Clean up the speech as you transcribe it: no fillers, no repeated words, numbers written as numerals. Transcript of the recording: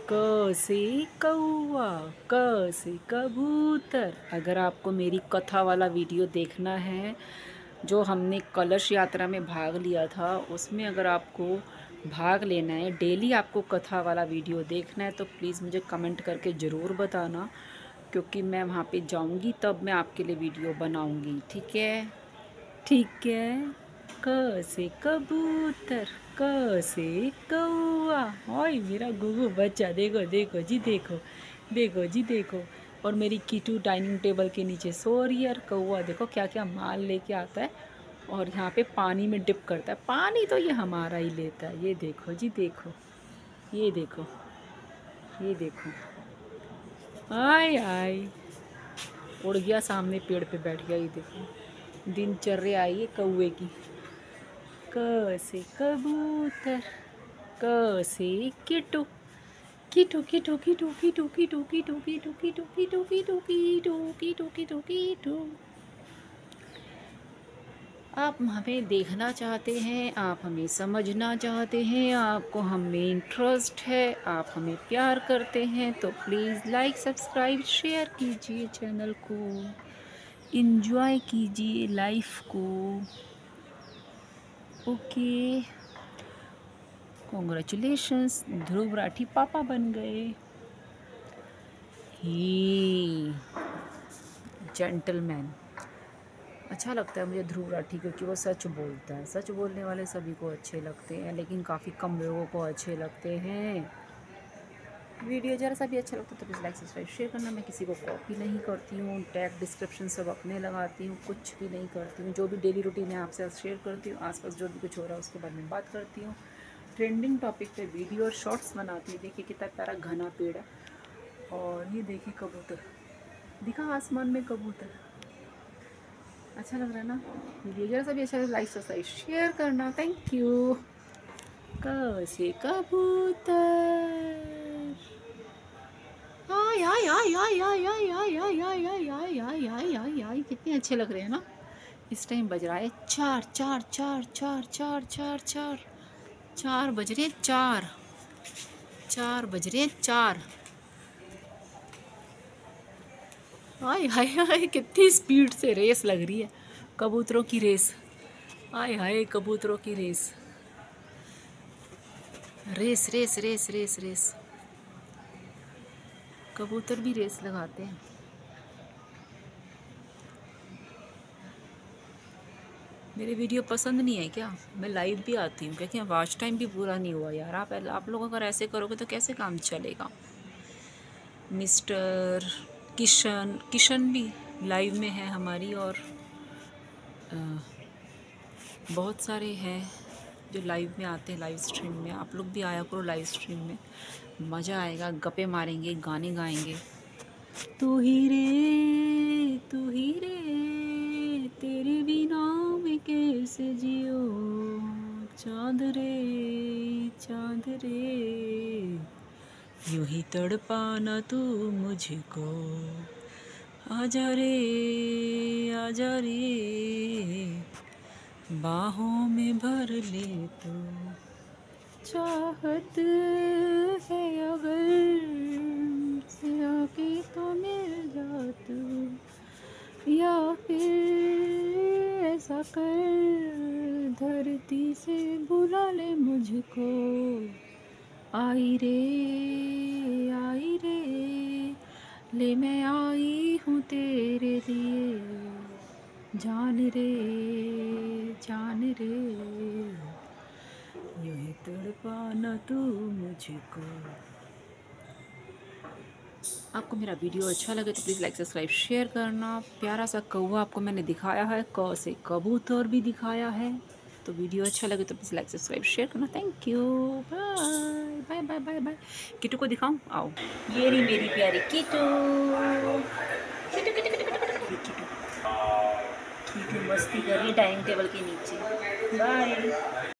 क से कौआ, क से कबूतर। अगर आपको मेरी कथा वाला वीडियो देखना है जो हमने कलश यात्रा में भाग लिया था, उसमें अगर आपको भाग लेना है, डेली आपको कथा वाला वीडियो देखना है, तो प्लीज़ मुझे कमेंट करके ज़रूर बताना, क्योंकि मैं वहाँ पे जाऊँगी तब मैं आपके लिए वीडियो बनाऊँगी। ठीक है? ठीक है। क से कबूतर, क से कौआ। ओए मेरा गुगु बच्चा, देखो देखो जी, देखो देखो जी, देखो। और मेरी कीटू डाइनिंग टेबल के नीचे सो रही है। और कौआ देखो क्या क्या माल लेके आता है और यहाँ पे पानी में डिप करता है। पानी तो ये हमारा ही लेता है। ये देखो जी, देखो, ये देखो, ये देखो। आय आय, उड़ गया सामने, पेड़ पे बैठ गया। ये देखो दिनचर्या आई है कौए की। क से कबूतर, क से किटू, किटू किटू किटू किटू किटू किटू किटू किटू किटू किटू किटू किटू किटू किटू। आप हमें देखना चाहते हैं, आप हमें समझना चाहते हैं, आपको हमें इंटरेस्ट है, आप हमें प्यार करते हैं, तो प्लीज़ लाइक सब्सक्राइब शेयर कीजिए चैनल को, एंजॉय कीजिए लाइफ को। ओके, कॉन्ग्रेचुलेशंस, ध्रुव राठी पापा बन गए। ही जेंटलमैन। अच्छा लगता है मुझे ध्रुव राठी, क्योंकि वो सच बोलता है। सच बोलने वाले सभी को अच्छे लगते हैं, लेकिन काफ़ी कम लोगों को अच्छे लगते हैं। वीडियो ज़रा सा भी अच्छा लगता है तो प्लीज़ लाइक सब्सक्राइब शेयर करना। मैं किसी को कॉपी नहीं करती हूँ, टैग डिस्क्रिप्शन सब अपने लगाती हूँ, कुछ भी नहीं करती हूँ। जो भी डेली रूटीन है आपसे शेयर करती हूँ, आसपास जो भी कुछ हो रहा है उसके बारे में बात करती हूँ, ट्रेंडिंग टॉपिक पे वीडियो और शॉर्ट्स बनाती हूँ। देखिए कितना प्यारा घना पेड़ है, और ये देखिए कबूतर दिखा आसमान में, कबूतर अच्छा लग रहा है ना। वीडियो जरा सा भी अच्छा लगे लाइक सब्सक्राइब शेयर करना। Thank you. क से कबूतर, आय आय आय आय आय आय आय आय आय आय आय आय आय आय आय, कितने अच्छे लग रहे हैं ना। इस टाइम बज रहा है चार चार चार चार चार चार चार, चार बज रहे, चार चार बज रहे, चार। आय हाय हाय, कितनी स्पीड से रेस लग रही है, कबूतरों की रेस। आय हाय, कबूतरों की race, race race race race race. कबूतर भी रेस लगाते हैं। मेरे वीडियो पसंद नहीं है क्या? मैं लाइव भी आती हूँ, क्योंकि वॉच टाइम भी पूरा नहीं हुआ यार। आप लोग अगर ऐसे करोगे तो कैसे काम चलेगा। मिस्टर किशन भी लाइव में है हमारी, और बहुत सारे हैं जो लाइव में आते हैं, लाइव स्ट्रीम में। आप लोग भी आया करो लाइव स्ट्रीम में, मज़ा आएगा, गप्पे मारेंगे, गाने गाएंगे। तू ही रे तेरे बिना मैं कैसे जियो, चाँद रे यूं ही तड़पाना तू मुझको, आजा रे बाहों में भर ले तो। चाहत है अगर से आके तो मिल जा तू, या फिर ऐसा कर धरती से बुला ले मुझको। आई रे ले मैं आई हूँ तेरे लिए, जान रे यूं ही तड़पाना तू मुझको। आपको मेरा वीडियो अच्छा लगे तो प्लीज़ लाइक सब्सक्राइब शेयर करना। प्यारा सा कौवा आपको मैंने दिखाया है, क से कबूतर भी दिखाया है। तो वीडियो अच्छा लगे तो प्लीज़ लाइक सब्सक्राइब शेयर करना। Thank you, bye bye bye bye bye. Kittu को दिखाऊं, आओ। ये रही मेरी प्यारी किटू, किटू किटू किटू किटू किटू किटू। किटू मस्ती कर रही डाइनिंग टेबल के नीचे। बाय।